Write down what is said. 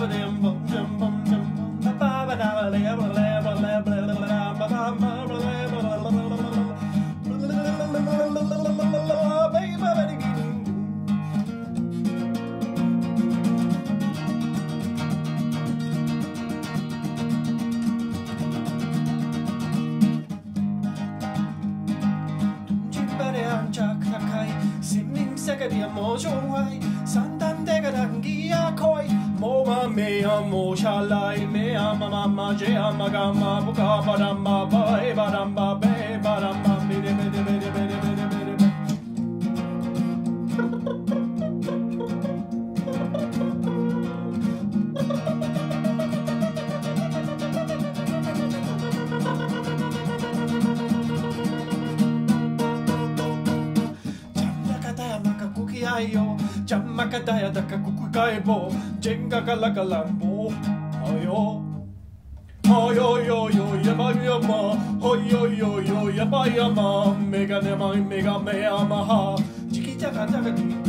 冇做壞，散淡的個人機啊開，冇嘛咩啊冇下來，咩啊嘛嘛嘛這啊嘛噶嘛不卡巴達嘛巴巴達嘛貝巴達嘛貝的貝的貝的貝的貝的貝的。Jamakataya daka kukukaibo, jenga kalaka lambo, ayo. Ayo yo yo yabayama, ayo yo yo yabayama, mega nema mega me amaha, chiki jaka jaka